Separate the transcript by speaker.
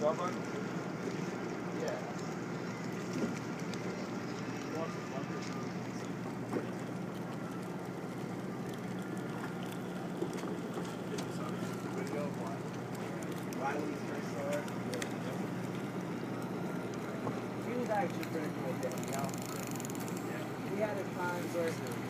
Speaker 1: Yeah. Riley's first sword. He was actually pretty cool, you know. We had a time where